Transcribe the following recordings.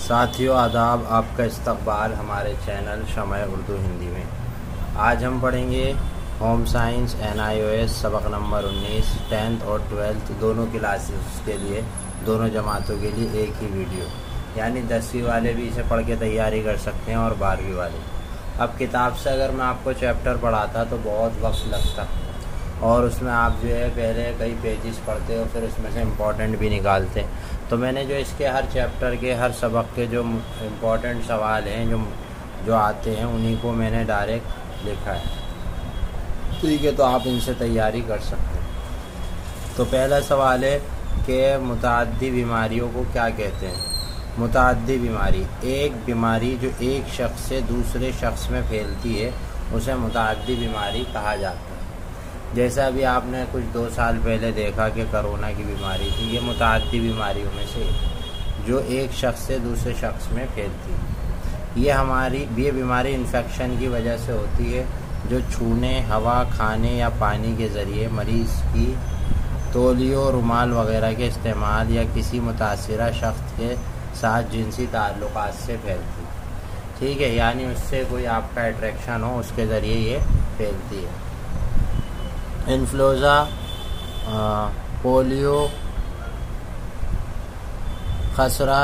ساتھیوں آداب، آپ کا استقبال ہمارے چینل شمع اردو ہندی میں۔ آج ہم پڑھیں گے ہوم سائنس NIOS سبق نمبر 19 10th اور 12th دونوں کلاسز کے لیے، دونوں جماعتوں کے لیے ایک ہی ویڈیو، یعنی 10ویں والے بھی اسے پڑھ کے تیاری کر سکتے ہیں اور 12ویں والے۔ اب کتاب سے اگر میں آپ کو چیپٹر پڑھاتا تو بہت وقت لگتا، اور اس میں آپ جو ہے پہلے کئی پیجز پڑھتے اور پھر اس میں سے امپورٹنٹ بھی نکالتے۔ تو میں نے جو اس کے ہر چیپٹر کے ہر سبق کے جو امپورٹنٹ سوال ہیں جو آتے ہیں انہی کو میں نے ڈائریکٹ لکھا ہے، ٹھیک ہے؟ تو آپ ان سے تیاری کر سکتے ہیں۔ تو پہلا سوال ہے کہ متعدی بیماریوں کو کیا کہتے ہیں؟ متعدی بیماری ایک بیماری جو ایک شخص سے دوسرے شخص میں پھیلتی ہے اسے متعدی بیماری کہا جاتا ہے۔ جیسا ابھی آپ نے کچھ 2 سال پہلے دیکھا کہ کرونا کی بیماری تھی، یہ متعدی بیماریوں میں سے جو ایک شخص سے دوسرے شخص میں پھیلتی ہے۔ یہ بیماری انفیکشن کی وجہ سے ہوتی ہے جو چھونے، ہوا، کھانے یا پانی کے ذریعے مریض کی تولیوں، رومال وغیرہ کے استعمال یا کسی متاثرہ شخص کے ساتھ جنسی تعلقات سے پھیلتی ہے، ٹھیک ہے؟ یعنی اس سے کوئی آپ کا اٹریکشن ہو، اس کے ذریعے یہ پھیلتی ہے۔ انفلوئنزا، پولیو، خسرہ،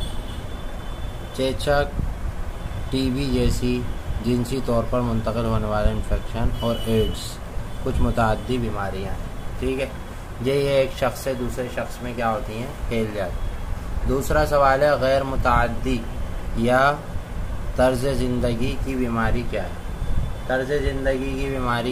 چیچک، TB جیسی جنسی طور پر منتقل ہونے والے انفیکشن اور ایڈز کچھ متعدی بیماریاں ہیں، ٹھیک ہے؟ یہ ایک شخص سے دوسرے شخص میں کیا ہوتی ہیں؟ پھیل جاتی ہیں۔ دوسرا سوال ہے غیر متعدی یا طرز زندگی کی بیماری کیا ہے؟ طرز زندگی کی بیماری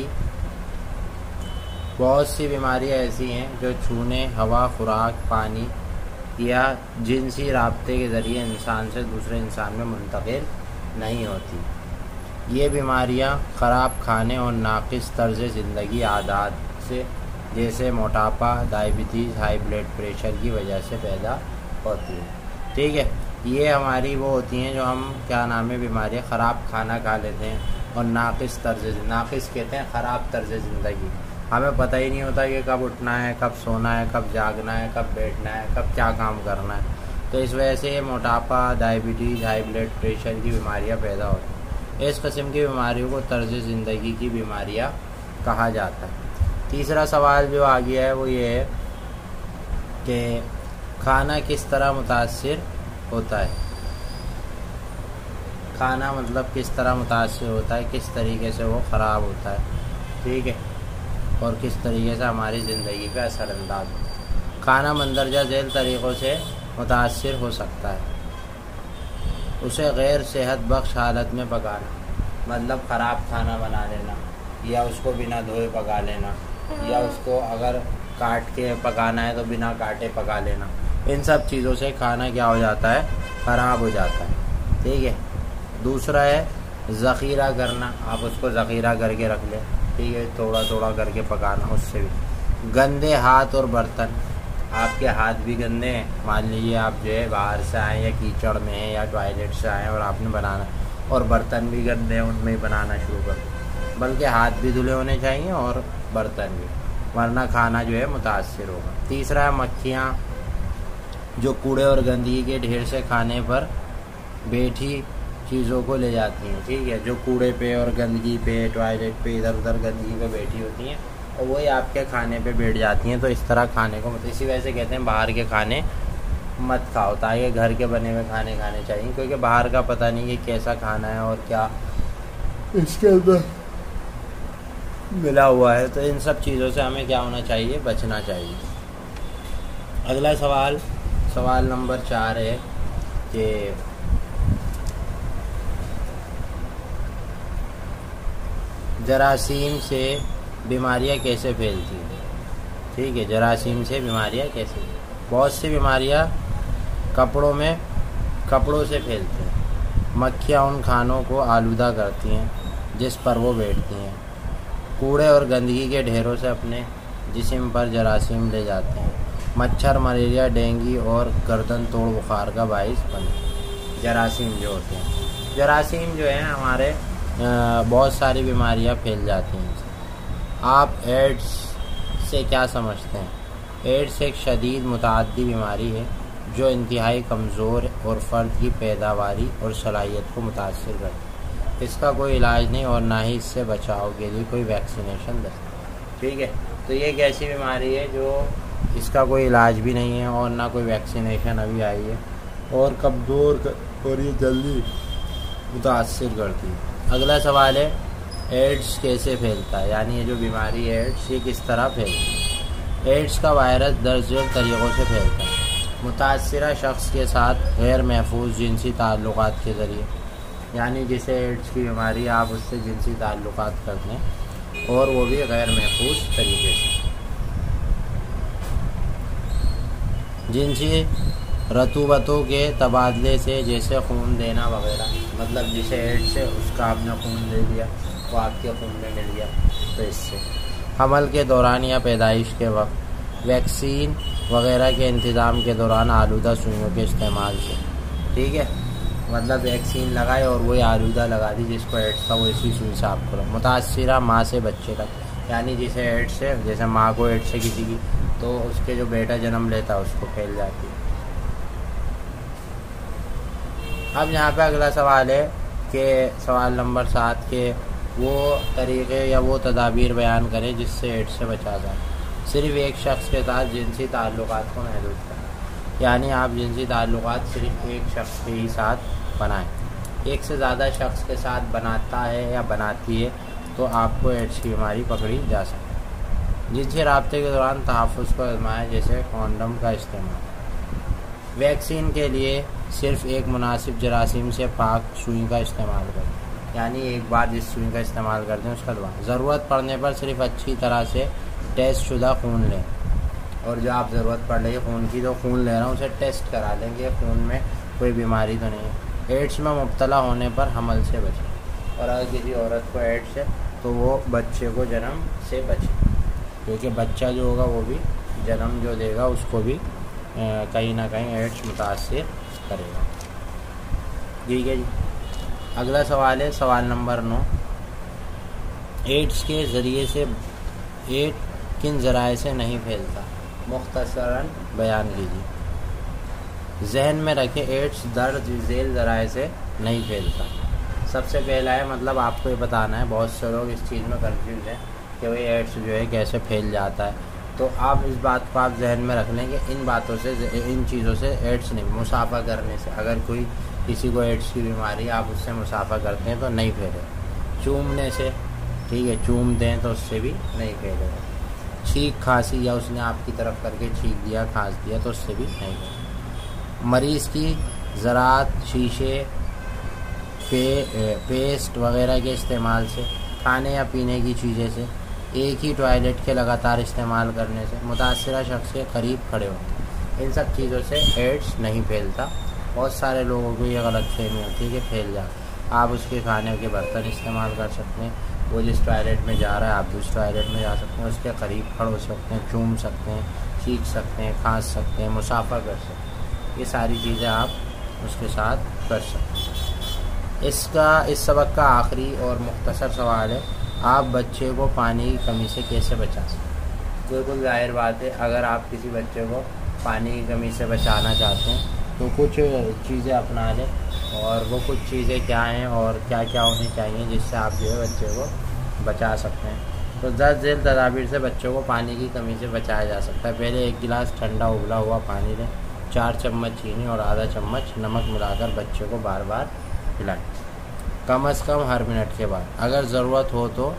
بہت سی بیماریاں ایسی ہیں جو چھونے، ہوا، خوراک، پانی یا جنسی رابطے کے ذریعے انسان سے دوسرے انسان میں منتقل نہیں ہوتی۔ یہ بیماریاں خراب کھانے اور ناقص طرز زندگی عادات سے، جیسے موٹاپا، ڈائبٹیز، ہائی بلڈ پریشر کی وجہ سے پیدا ہوتی ہیں، ٹھیک ہے؟ یہ ہماری وہ ہوتی ہیں جو ہم بیماریاں خراب کھانا کھا لیتے ہیں اور ناقص کہتے ہیں خراب طرز زندگی۔ ہمیں پتہ ہی نہیں ہوتا کہ کب اٹھنا ہے، کب سونا ہے، کب جاگنا ہے، کب بیٹھنا ہے، کب کیا کام کرنا ہے۔ تو اس وجہ سے موٹاپا، ڈائبٹیز، ہائی بلڈ پریشر کی بیماریاں پیدا ہوتی ہیں۔ اس قسم کی بیماریوں کو طرز زندگی کی بیماریاں کہا جاتا ہے۔ تیسرا سوال جو آ گیا ہے وہ یہ ہے کہ کھانا کس طرح متاثر ہوتا ہے؟ کھانا مطلب کس طرح متاثر ہوتا ہے، کس طریقے سے وہ خراب ہوتا ہے، ٹھیک ہے؟ اور کس طریقے سے ہماری زندگی پہ اثر انداز ہوتا ہے۔ کھانا مندرجہ ذیل طریقوں سے متاثر ہو سکتا ہے۔ اسے غیر صحت بخش حالت میں پکانا، مطلب خراب کھانا بنا لینا، یا اس کو بنا دھوئے پکا لینا، یا اس کو اگر کاٹ کے پکانا ہے تو بنا کاٹے پکا لینا، ان سب چیزوں سے کھانا کیا ہو جاتا ہے؟ خراب ہو جاتا ہے، ٹھیک ہے؟ دوسرا ہے ذخیرہ کرنا، آپ اس کو ذخیرہ کر کے رکھ لیں، ٹھیک ہے؟ تھوڑا تھوڑا کر کے پکانا، اس سے بھی۔ گندے ہاتھ اور برتن، آپ کے ہاتھ بھی گندے ہیں، مان لیجیے آپ جو ہے باہر سے آئیں یا کیچڑ میں ہیں یا ٹوائلٹ سے آئیں اور آپ نے بنانا، اور برتن بھی گندے ہیں، ان میں ہی بنانا شروع کر دیں، بلکہ ہاتھ بھی دھلے ہونے چاہیے اور برتن بھی، ورنہ کھانا جو ہے متاثر ہوگا۔ تیسرا ہے مکھیاں، جو کوڑے اور گندگی کے ڈھیر سے کھانے پر بیٹھی چیزوں کو لے جاتی ہیں، ٹھیک ہے؟ جو کوڑے پہ اور گندگی پہ، ٹوائلٹ پہ، ادھر ادھر گندگی پہ بیٹھی ہوتی ہیں اور وہی آپ کے کھانے پہ بیٹھ جاتی ہیں، تو اس طرح کھانے کو اسی وجہ سے کہتے ہیں باہر کے کھانے مت کھاؤ، تاکہ گھر کے بنے ہوئے کھانے کھانے چاہیے، کیونکہ باہر کا پتہ نہیں کہ کیسا کھانا ہے اور کیا اس کے اندر ملا ہوا ہے۔ تو ان سب چیزوں سے ہمیں کیا ہونا چاہیے؟ بچنا چاہیے۔ اگلا سوال نمبر 4 ہے کہ جراثیم سے بیماریاں کیسے پھیلتی ہیں؟ ٹھیک ہے، جراثیم سے بیماریاں کیسے؟ بہت سی بیماریاں کپڑوں سے پھیلتی ہیں۔ مکھیاں ان کھانوں کو آلودہ کرتی ہیں جس پر وہ بیٹھتی ہیں۔ کوڑے اور گندگی کے ڈھیروں سے اپنے جسم پر جراثیم لے جاتے ہیں۔ مچھر ملیریا، ڈینگی اور گردن توڑ بخار کا باعث بنتے ہیں۔ جراثیم جو ہوتے ہیں، جراثیم جو ہیں ہمارے بہت ساری بیماریاں پھیل جاتی ہیں۔ آپ ایڈز سے کیا سمجھتے ہیں؟ ایڈز ایک شدید متعدی بیماری ہے جو انتہائی کمزور اور فرد کی پیداواری اور صلاحیت کو متاثر کرتی ہے۔ اس کا کوئی علاج نہیں اور نہ ہی اس سے بچاؤ کے لیے کوئی ویکسینیشن دستیاب۔ ٹھیک ہے، تو یہ ایک ایسی بیماری ہے جو اس کا کوئی علاج بھی نہیں ہے اور نہ کوئی ویکسینیشن ابھی آئی ہے، اور کمزور اور یہ جلدی متاثر کرتی ہے۔ اگلا سوال ہے ایڈز کیسے پھیلتا ہے، یعنی یہ جو بیماری ہے ایڈز یہ کس طرح پھیلتی ہے۔ ایڈز کا وائرس درج ذیل طریقوں سے پھیلتا ہے۔ متاثرہ شخص کے ساتھ غیر محفوظ جنسی تعلقات کے ذریعے، یعنی جسے ایڈز کی بیماری آپ اس سے جنسی تعلقات کرتے ہیں اور وہ بھی غیر محفوظ طریقے سے۔ جنسی رطوبتوں کے تبادلے سے، جیسے خون دینا وغیرہ، مطلب جسے ایڈز ہے اس کا آپ نے خون دے دیا وہ آپ کے خون میں مل گیا، تو اس سے۔ حمل کے دوران یا پیدائش کے وقت، ویکسین وغیرہ کے انتظام کے دوران آلودہ سوئیوں کے استعمال سے۔ ٹھیک ہے، مطلب ویکسین لگائے اور وہی آلودہ لگا دی جس کو ایڈز تھا وہ اسی سوئی سے آپ کرو۔ متاثرہ ماں سے بچے تک، یعنی جسے ایڈز ہے، جیسے ماں کو ایڈز ہے کسی کی، تو اس کے جو بیٹا جنم لیتا ہے اس کو پھیل جاتی ہے۔ اب یہاں پہ اگلا سوال ہے کہ سوال نمبر 7 کے وہ طریقے یا وہ تدابیر بیان کریں جس سے ایڈز سے بچا جائے۔ صرف ایک شخص کے ساتھ جنسی تعلقات کو محدود کریں، یعنی آپ جنسی تعلقات صرف ایک شخص کے ہی ساتھ بنائیں۔ ایک سے زیادہ شخص کے ساتھ بناتا ہے یا بناتی ہے تو آپ کو ایڈز کی بیماری پکڑی جا سکتی ہے۔ جنسی رابطے کے دوران تحفظ کو آزمائیں، جیسے کونڈم کا استعمال۔ ویکسین کے لیے صرف ایک مناسب جراثیم سے پاک سوئی کا استعمال کریں، یعنی ایک بار جس سوئی کا استعمال کرتے ہیں اس کا دوا۔ ضرورت پڑنے پر صرف اچھی طرح سے ٹیسٹ شدہ خون لیں، اور جو آپ ضرورت پڑ رہی ہے خون کی، تو خون لے رہا ہوں اسے ٹیسٹ کرا لیں کہ خون میں کوئی بیماری تو نہیں ہے۔ ایڈز میں مبتلا ہونے پر حمل سے بچیں، اور اگر کسی عورت کو ایڈز ہے تو وہ بچے کو جنم سے بچیں، کیونکہ بچہ جو ہوگا وہ بھی جنم جو دے گا اس کو بھی کہیں نہ کہیں ایڈز متاثر کرے گا۔ ٹھیک ہے جی، اگلا سوال ہے سوال نمبر 9، ایڈز کے ذریعے سے کن ذرائع سے نہیں پھیلتا، مختصراً بیان کیجیے۔ ذہن میں رکھیں ایڈز درج ذیل ذرائع سے نہیں پھیلتا۔ سب سے پہلا ہے، مطلب آپ کو یہ بتانا ہے، بہت سے لوگ اس چیز میں کنفیوز ہیں کہ بھئی ایڈز جو ہے کیسے پھیل جاتا ہے، تو آپ اس بات کو آپ ذہن میں رکھ لیں کہ ان باتوں سے، ان چیزوں سے ایڈز نہیں، مسافہ کرنے سے، اگر کوئی کسی کو ایڈز کی بیماری آپ اس سے مسافہ کرتے ہیں تو نہیں پھیلے۔ چومنے سے، ٹھیک ہے، چومتے ہیں تو اس سے بھی نہیں پھیلے گا۔ چھینک کھانسی، یا اس نے آپ کی طرف کر کے چھینک دیا کھانس دیا تو اس سے بھی نہیں پھیلے۔ مریض کی زراعت، شیشے، پیسٹ وغیرہ کے استعمال سے، کھانے یا پینے کی چیزیں سے، ایک ہی ٹوائلٹ کے لگاتار استعمال کرنے سے، متاثرہ شخص کے قریب کھڑے ہوں، ان سب چیزوں سے ایڈز نہیں پھیلتا۔ بہت سارے لوگوں کو یہ غلط فہمی ہوتی ہے کہ پھیل جاتا۔ آپ اس کے کھانے کے برتن استعمال کر سکتے ہیں، وہ جس ٹوائلٹ میں جا رہا ہے آپ دوسرے ٹوائلٹ میں جا سکتے ہیں، اس کے قریب کھڑے ہو سکتے ہیں، چوم سکتے ہیں، چیخ سکتے ہیں، کھانس سکتے ہیں، مسافہ کر سکتے ہیں، یہ ساری چیزیں آپ اس کے ساتھ کر سکتے ہیں۔ اس سبق کا آخری اور مختصر سوال ہے، آپ بچے کو پانی کی کمی سے کیسے بچا سکتے ہیں؟ بالکل ظاہر بات ہے، اگر آپ کسی بچے کو پانی کی کمی سے بچانا چاہتے ہیں تو کچھ چیزیں اپنا لیں، اور وہ کچھ چیزیں کیا ہیں اور کیا کیا ہونی چاہیے جس سے آپ جو ہے بچے کو بچا سکتے ہیں۔ تو درج ذیل تدابیر سے بچوں کو پانی کی کمی سے بچایا جا سکتا ہے۔ پہلے 1 گلاس ٹھنڈا ابلا ہوا پانی لیں، 4 چمچ چینی اور آدھا چمچ نمک ملا کر بچے کو بار بار پلائیں، کم از کم ہر منٹ کے بعد۔ اگر ضرورت ہو تو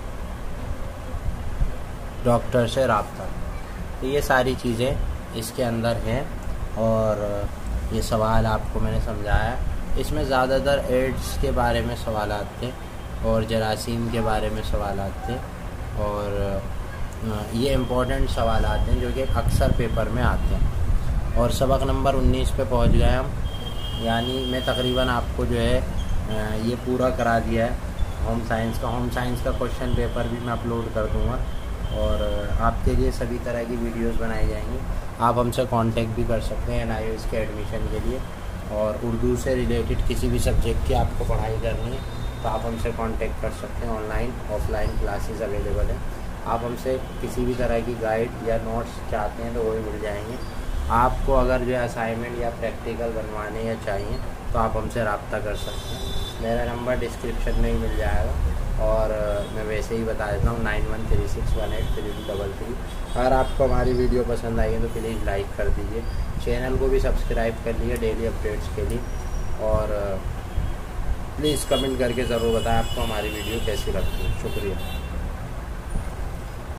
ڈاکٹر سے رابطہ کریں۔ تو یہ ساری چیزیں اس کے اندر ہیں، اور یہ سوال آپ کو میں نے سمجھایا۔ اس میں زیادہ تر ایڈز کے بارے میں سوالات تھے اور جراثیم کے بارے میں سوالات تھے، اور یہ امپورٹنٹ سوالات ہیں جو کہ اکثر پیپر میں آتے ہیں۔ اور سبق نمبر 19 پہ پہنچ گئے ہم، یعنی میں تقریباً آپ کو جو ہے یہ پورا کرا دیا ہے ہوم سائنس کا کوشچن پیپر بھی میں اپلوڈ کر دوں گا، اور آپ کے لیے سبھی طرح کی ویڈیوز بنائی جائیں گی۔ آپ ہم سے کانٹیکٹ بھی کر سکتے ہیں NIOS کے ایڈمیشن کے لیے، اور اردو سے ریلیٹڈ کسی بھی سبجیکٹ کی آپ کو پڑھائی کرنی ہے تو آپ ہم سے کانٹیکٹ کر سکتے ہیں۔ Online offline classes available ہیں۔ آپ ہم سے کسی بھی طرح کی گائیڈ یا نوٹس چاہتے ہیں تو وہ بھی مل جائیں گے۔ आपको अगर जो असाइनमेंट या प्रैक्टिकल बनवाने या चाहिए तो आप हमसे रब्ता कर सकते हैं। मेरा नंबर डिस्क्रिप्शन में ही मिल जाएगा और मैं वैसे ही बता देता हूँ 9136183233। अगर आपको हमारी वीडियो पसंद आई है तो प्लीज़ लाइक कर दीजिए, चैनल को भी सब्सक्राइब कर लीजिए डेली अपडेट्स के लिए, और प्लीज़ कमेंट करके ज़रूर बताएं आपको हमारी वीडियो कैसी लगती है। शुक्रिया।